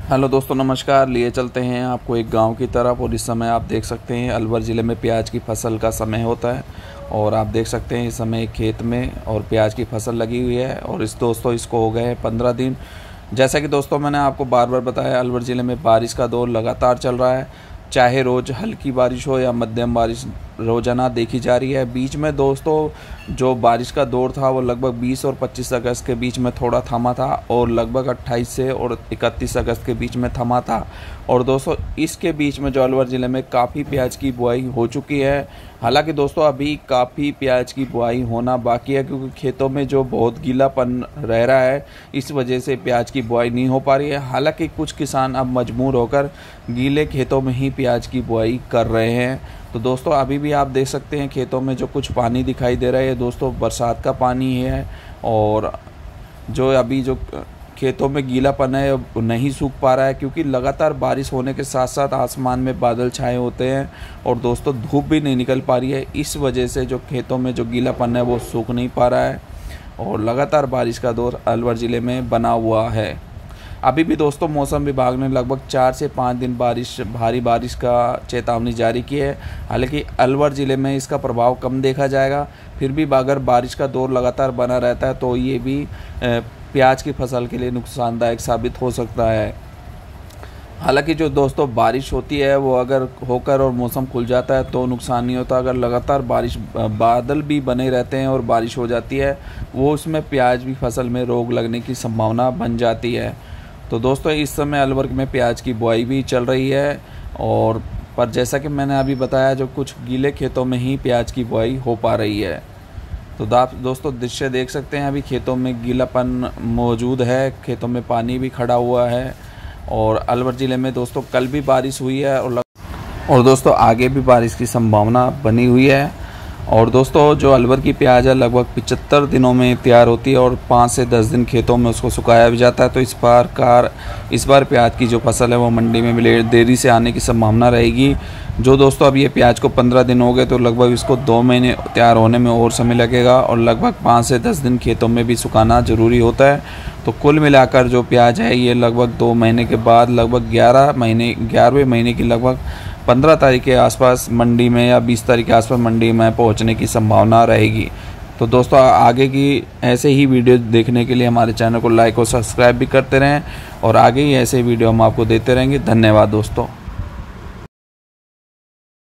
Hello दोस्तों, नमस्कार। लिए चलते हैं आपको एक गांव की तरफ। और इस समय आप देख सकते हैं अलवर ज़िले में प्याज की फसल का समय होता है। और आप देख सकते हैं इस समय एक खेत में और प्याज की फसल लगी हुई है। और दोस्तों इसको हो गए हैं 15 दिन। जैसा कि दोस्तों मैंने आपको बार बार बताया, अलवर ज़िले में बारिश का दौर लगातार चल रहा है। चाहे रोज़ हल्की बारिश हो या मध्यम बारिश रोज़ाना देखी जा रही है। बीच में दोस्तों जो बारिश का दौर था वो लगभग 20 और 25 अगस्त के बीच में थोड़ा थमा था और लगभग 28 से और 31 अगस्त के बीच में थमा था। और दोस्तों इसके बीच में जो अलवर ज़िले में काफ़ी प्याज की बुआई हो चुकी है। हालांकि दोस्तों अभी काफ़ी प्याज की बुआई होना बाकी है, क्योंकि खेतों में जो बहुत गीलापन रह रहा है इस वजह से प्याज की बुआई नहीं हो पा रही है। हालांकि कुछ किसान अब मजबूर होकर गीले खेतों में ही प्याज की बुआई कर रहे हैं। तो दोस्तों अभी भी आप देख सकते हैं खेतों में जो कुछ पानी दिखाई दे रहा है दोस्तों बरसात का पानी है। और जो अभी जो खेतों में गीलापन है वो नहीं सूख पा रहा है, क्योंकि लगातार बारिश होने के साथ साथ आसमान में बादल छाए होते हैं और दोस्तों धूप भी नहीं निकल पा रही है। इस वजह से जो खेतों में जो गीलापन है वो सूख नहीं पा रहा है और लगातार बारिश का दौर अलवर ज़िले में बना हुआ है। अभी भी दोस्तों मौसम विभाग ने लगभग 4 से 5 दिन भारी बारिश का चेतावनी जारी की है। हालांकि अलवर ज़िले में इसका प्रभाव कम देखा जाएगा। फिर भी अगर बारिश का दौर लगातार बना रहता है तो ये भी प्याज की फसल के लिए नुकसानदायक साबित हो सकता है। हालांकि जो दोस्तों बारिश होती है वो अगर होकर और मौसम खुल जाता है तो नुकसान नहीं होता। अगर लगातार बादल भी बने रहते हैं और बारिश हो जाती है वो उसमें प्याज की फसल में रोग लगने की संभावना बन जाती है। तो दोस्तों इस समय अलवर में प्याज की बुआई भी चल रही है। और पर जैसा कि मैंने अभी बताया जो कुछ गीले खेतों में ही प्याज की बुआई हो पा रही है। तो दोस्तों दृश्य देख सकते हैं, अभी खेतों में गीलापन मौजूद है, खेतों में पानी भी खड़ा हुआ है। और अलवर ज़िले में दोस्तों कल भी बारिश हुई है और दोस्तों आगे भी बारिश की संभावना बनी हुई है। और दोस्तों जो अलवर की प्याज है लगभग 75 दिनों में तैयार होती है और 5 से 10 दिन खेतों में उसको सुखाया भी जाता है। तो इस बार प्याज की जो फसल है वो मंडी में देरी से आने की संभावना रहेगी। जो दोस्तों अब ये प्याज को 15 दिन हो गए तो लगभग इसको 2 महीने तैयार होने में और समय लगेगा और लगभग 5 से 10 दिन खेतों में भी सुखाना ज़रूरी होता है। तो कुल मिलाकर जो प्याज है ये लगभग 2 महीने के बाद लगभग 11वें महीने की लगभग 15 तारीख के आसपास मंडी में या 20 तारीख के आसपास मंडी में पहुंचने की संभावना रहेगी। तो दोस्तों आगे की ऐसे ही वीडियो देखने के लिए हमारे चैनल को लाइक और सब्सक्राइब भी करते रहें और आगे ही ऐसे वीडियो हम आपको देते रहेंगे। धन्यवाद दोस्तों।